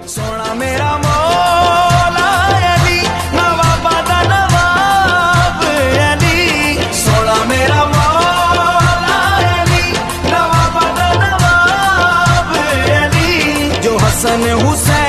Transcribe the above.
सोना मेरा मौला अली, नवाबा दा नवाब अली। सोना मेरा मौला अली, नवाबा दा नवाब अली। जो हसन हुसैन